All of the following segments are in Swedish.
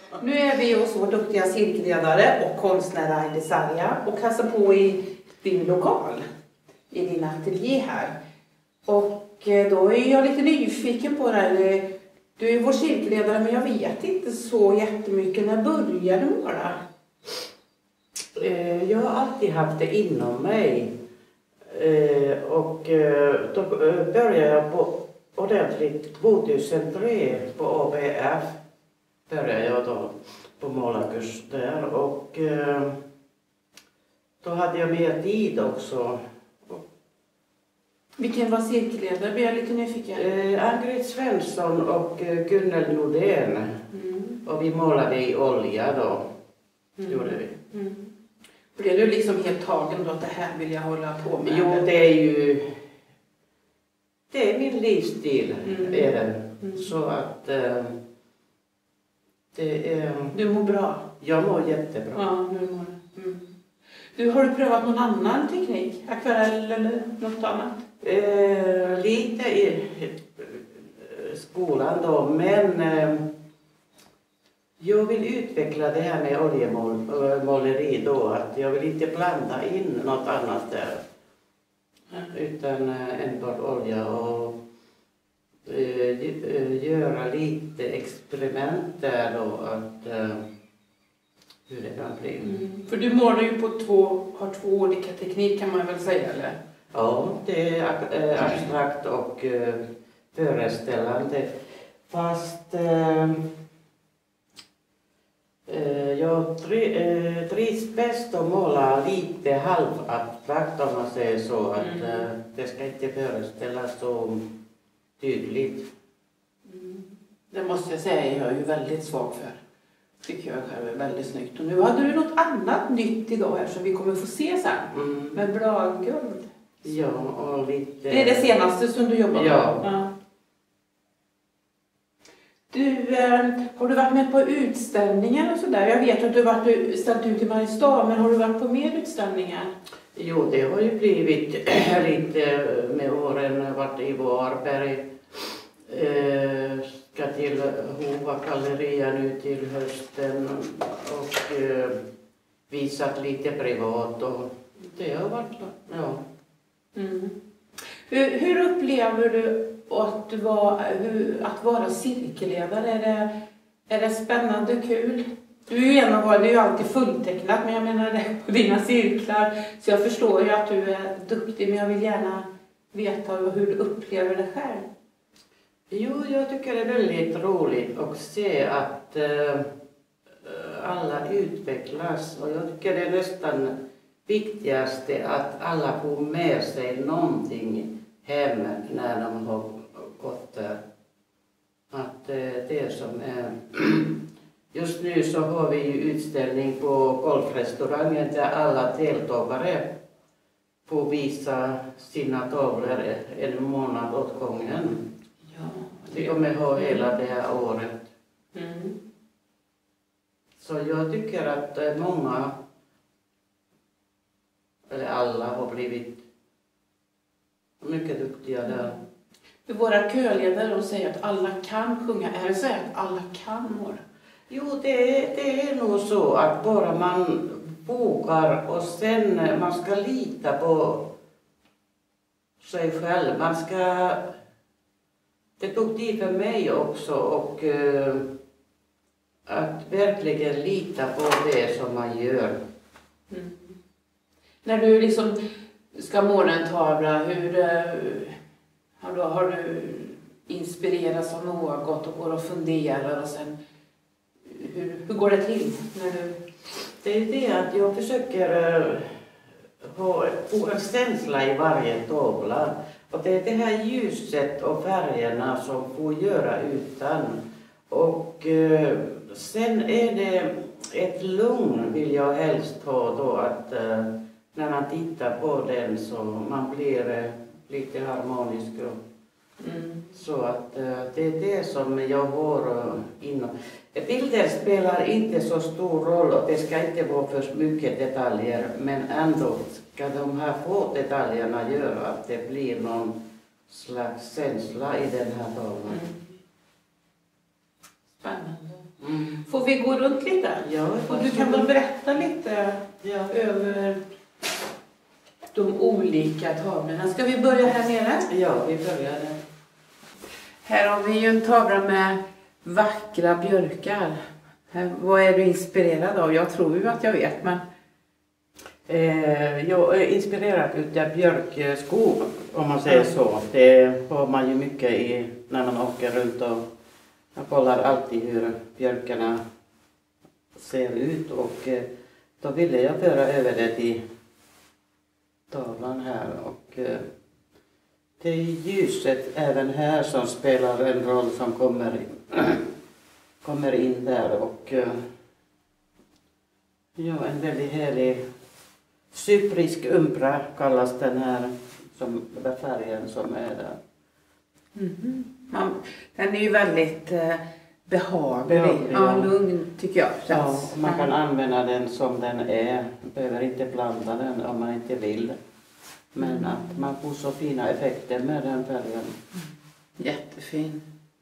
Nu är vi hos vår duktiga cirkelledare och konstnär Aida Sarja och hälsar på i din lokal, i din ateljé här. Och då är jag lite nyfiken på det här. Du är vår cirkelledare, men jag vet inte så jättemycket. När började du måla? Jag har alltid haft det inom mig. Och då började jag på ordentligt 2003 på ABF. Började jag då på målarkurs där. Och då hade jag mer tid också. Vilken var cirkelledare? Blir jag lite nyfiken. Angrid Svensson och Gunnel Nordén. Och vi målade i olja då. Gjorde vi. Blev du liksom helt tagen då att det här vill jag hålla på med? Jo, det är min livsstil. Är det. Så att det är... Du mår bra? Jag mår jättebra. Ja, du mår. Du, har du prövat någon annan teknik? Akvarell eller något annat? Lite i skolan då, men jag vill utveckla det här med oljemåleri då, att jag vill inte blanda in något annat där. Utan enbart olja och göra lite experiment där då, att hur det kan bli. För du målar ju på har två olika teknik kan man väl säga, eller? Ja, det är abstrakt och föreställande. Fast jag trivs bäst att måla lite halvabstrakt, om man säger så. Att det ska inte föreställa så tydligt. Det måste jag säga, jag är ju väldigt svag för. Tycker jag själv är väldigt snyggt. Och nu hade du något annat nytt idag här som vi kommer få se sen. Med bladguld. Ja, och lite... Det är det senaste som du jobbar med? Ja. Du, har du varit med på utställningar och sådär? Jag vet att du har varit ställt ut i Mariestad, men har du varit på mer utställningar? Jo, det har ju blivit lite med åren. Varit i Varberg. Ska till Hova galleria nu till hösten och visat lite privat och det har varit, ja. Hur upplever du att vara cirkelledare? Är det spännande och kul? Du är ju alltid fulltecknat, men jag menar det på dina cirklar. Så jag förstår ju att du är duktig, men jag vill gärna veta hur du upplever det själv. Jo, jag tycker det är väldigt roligt att se att alla utvecklas. Och jag tycker det är nästan viktigaste att alla får med sig någonting hem när de har gått där. Att det som är... Just nu så har vi ju utställning på golfrestaurangen där alla deltagare får visa sina tavlor en månad åt gången. Vi kommer ha hela det här året. Så jag tycker att många, eller alla, har blivit mycket duktiga där. För våra körledare, de säger att alla kan sjunga. Är det så att alla kan måla? Jo, det är nog så att bara man vågar och sen man ska lita på sig själv. Det tog tid för mig också och att verkligen lita på det som man gör. När du liksom ska måla en tavla, har du inspirerats av något och går och funderar och sen hur går det till? Det är det att jag försöker få en känsla i varje tavla. Och det är det här ljuset och färgerna som får göra utan. Och sen är det ett lugn vill jag helst ha då, att när man tittar på den så man blir lite harmonisk. Så att det är det som jag har inom. Bilder spelar inte så stor roll och det ska inte vara för mycket detaljer, men ändå ska de här få detaljerna göra att det blir någon slags känsla i den här tavlan. Spännande. Får vi gå runt lite? Ja, och du kan väl berätta lite över de olika tavlorna. Ska vi börja här nere? Ja, vi börjar där. Här har vi ju en tavla med vackra björkar. Vad är du inspirerad av? Jag tror ju att jag vet, men... Jag är inspirerad av björkskog, om man säger så. Det har man ju mycket i när man åker runt och jag kollar alltid hur björkarna ser ut. Och då ville jag föra över det till tavlan här. Och det är ljuset även här som spelar en roll som kommer in där. Och en väldigt härlig cyprisk umbra kallas den här färgen som är där. Den är ju väldigt behaglig. Ja, lugn tycker jag. Ja, man kan använda den som den är. Man behöver inte blanda den om man inte vill. Men att man får så fina effekter med den färgen. Jättefin.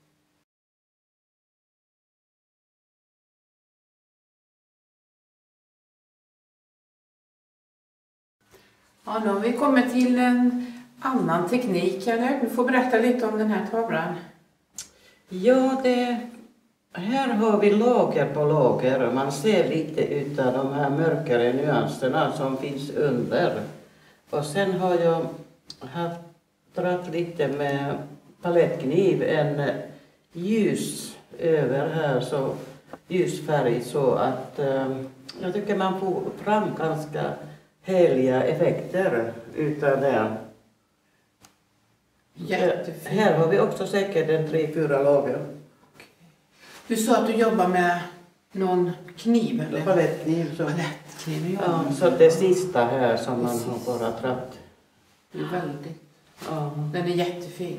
Ja, nu har vi kommit till en annan teknik, eller? Du får berätta lite om den här tavlan. Ja, här har vi lager på lager och man ser lite utav de här mörkare nyanserna som finns under. Och sen har jag dragit lite med palettkniv en ljus över här, så ljus färg, så att jag tycker man får fram ganska härliga effekter utav det. Jättefint. Här har vi också säkert en 3-4 lager. Du sa att du jobbar med någon kniv, eller? Palettkniv. Palettkniv, ja. Så det sista här som man har bara tratt. Det är väldigt. Ja. Den är jättefin.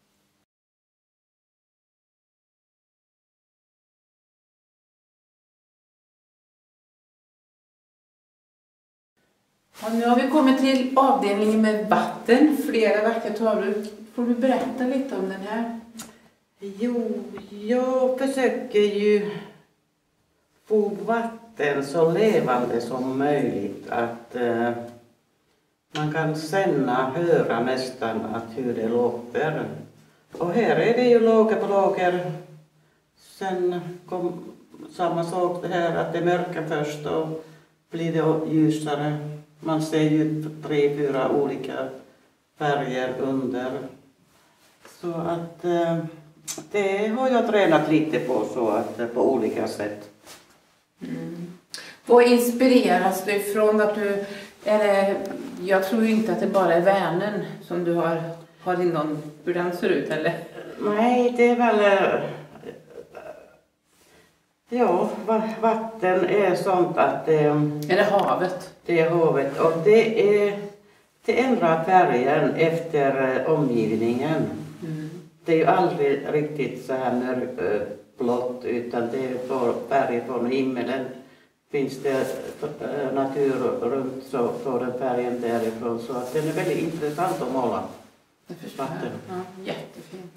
Ja, nu har vi kommit till avdelningen med vatten. Flera vackra tavlor. Får du berätta lite om den här? Jo, jag försöker ju få vatten så levande som möjligt. Att man kan höra nästan hur det låter. Och här är det ju lager på lager. Sen kom samma sak det här att det är mörker först och blir det ljusare. Man ser ju 3-4 olika färger under. Så att det har jag tränat lite på, så att på olika sätt. Vad inspireras du ifrån? Att du, jag tror ju inte att det bara är Vänern som du har inom hur den ser ut, eller? Nej, det är väl... Ja, vatten är sånt att... Är det havet? Det är havet, och det ändrar färgen efter omgivningen. Det är ju aldrig riktigt så här mörkblått, utan det är färg från himmelen. Finns det natur runt så får den färgen därifrån, så att den är väldigt intressant att måla. Det förstår jag. Ja, jättefint.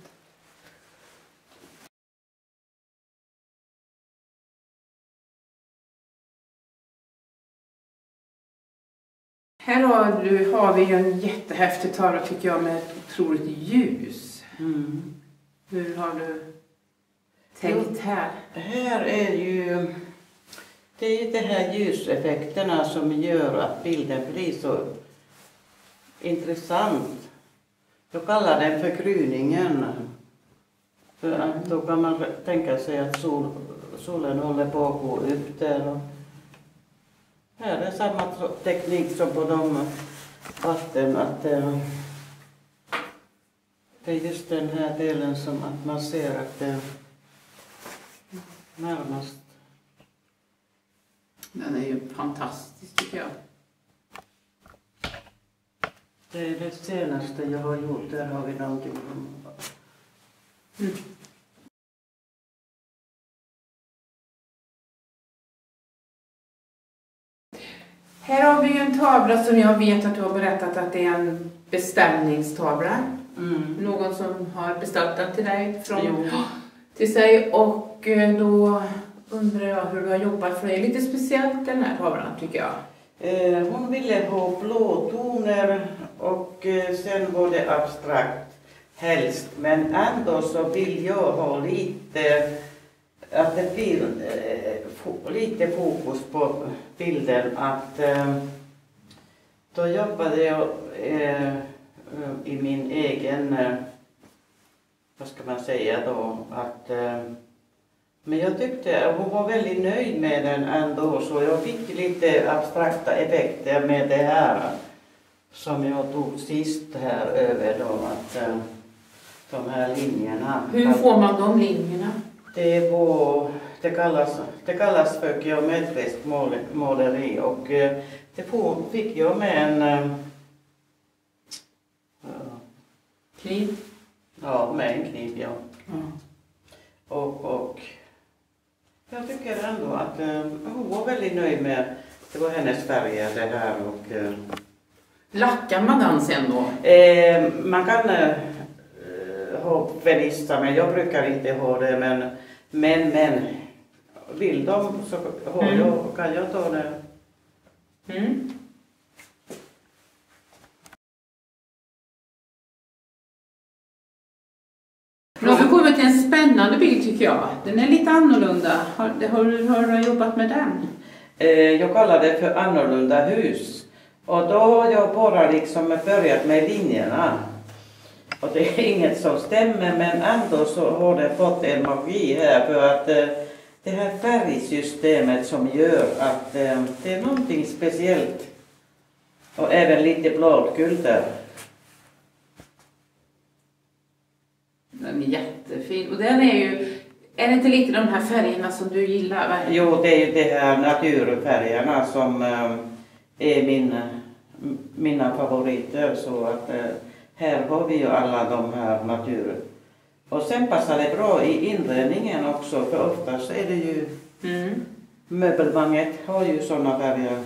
Här har vi ju en jättehäftig tavla tycker jag, med ett otroligt ljus. Hur har du tänkt här? Här är ju... Det är ju de här ljuseffekterna som gör att bilden blir så intressant. Jag kallar den för gryningen. För att då kan man tänka sig att solen håller på att gå upp där. Och här är samma teknik som på de vatten. Att det är just den här delen som att man ser att det närmast. Den är ju fantastisk tycker jag. Det är det senaste jag har gjort. Där har vi någonting. Här har vi ju en tavla som jag vet att du har berättat att det är en beställningstavla. Någon som har beställt den till dig till sig, och då undrar jag hur du har jobbat, för det är lite speciellt den här tavlan tycker jag. Hon ville ha blåtoner och sen var det abstrakt helst. Men ändå så vill jag ha lite, att det blir lite fokus på bilden. Att då jobbade jag i min egen, vad ska man säga då, att men jag tyckte hon var väldigt nöjd med den ändå, så jag fick lite abstrakta effekter med det här som jag tog sist här över då, att de här linjerna. Hur får man de linjerna? Det kallas för geometriskt måleri, och det fick jag med en kniv? Ja, med en kniv, ja. Mm. Och jag tycker ändå att hon var väldigt nöjd med, det var hennes färger det här. Och lackar man den sen då? Man kan ha vernissa, men jag brukar inte ha det, men vill de så kan jag ta det. Mm. Nu har vi kommit till en spännande bild tycker jag. Den är lite annorlunda. Har du jobbat med den? Jag kallar det för annorlunda hus. Och då har jag bara liksom börjat med linjerna. Och det är inget som stämmer, men ändå så har det fått en magi här. För att det här färgsystemet som gör att det är någonting speciellt. Och även lite bladguld där. Den är jättefin. Och den är det inte lite de här färgerna som du gillar? Va? Jo, det är ju de här naturfärgerna som är mina favoriter. Så att här har vi ju alla de här natur. Och sen passar det bra i inredningen också, för oftast är det ju möbelmanget har ju sådana färger.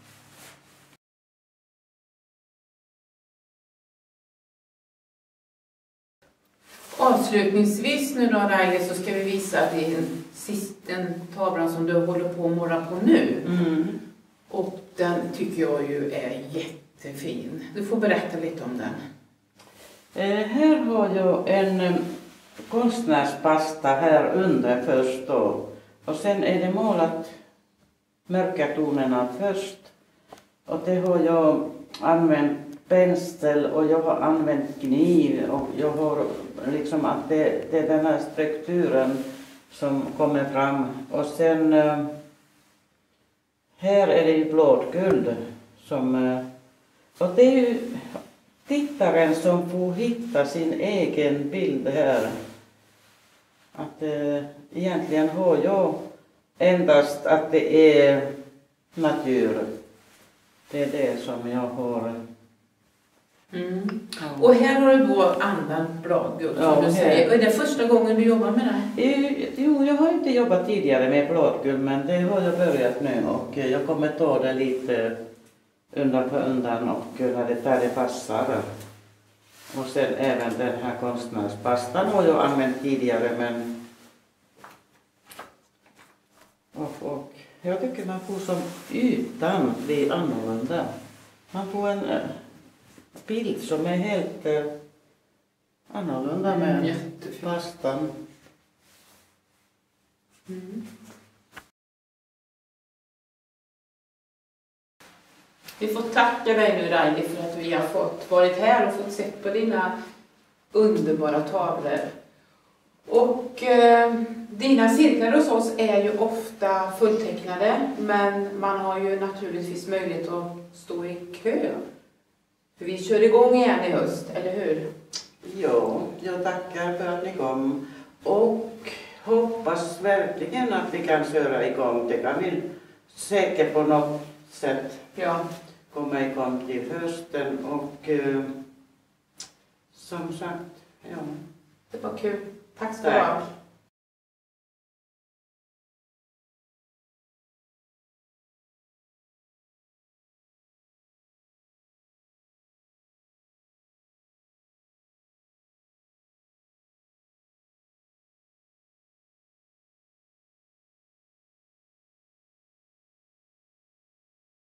Avslutningsvis nu då Raili, så ska vi visa den tavlan som du håller på att måla på nu. Mm. Och den tycker jag ju är jättefin. Du får berätta lite om den. Här har jag en konstnärspasta här under först då. Och sen är det målat mörka tonerna först. Och det har jag använt pensel och jag har använt kniv, och jag har liksom att det är den här strukturen som kommer fram. Och sen här är det ju blåguld som, och det är ju tittaren som får hitta sin egen bild här. Att egentligen har jag endast att det är natur. Det är det som jag har. Mm. Ja. Och här har du då använt bladguld som du säger. Är det första gången du jobbar med det? Jo, jag har inte jobbat tidigare med bladguld, men det har jag börjat nu, och jag kommer ta det lite undan för undan och där det passar. Och sen även den här konstnärspastan har jag använt tidigare, men och jag tycker man får som ytan blir annorlunda. Man får en bild som är helt annorlunda med pastan. Mm. Vi får tacka dig nu Raili för att vi har fått varit här och fått sett på dina underbara tavlor. Och dina cirklar hos oss är ju ofta fulltecknade, men man har ju naturligtvis möjlighet att stå i kö. För vi kör igång igen i höst, eller hur? Ja, jag tackar för att ni kom och hoppas verkligen att vi kan köra igång. Det kan vi säkert på något sätt komma igång till hösten, och som sagt, ja. Det var kul. Tack ska du ha.